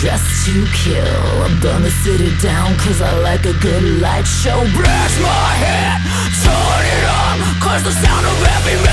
Dressed to kill, burn the city down, cause I like a good light show. Brush my head, turn it on, cause the sound of heavy metal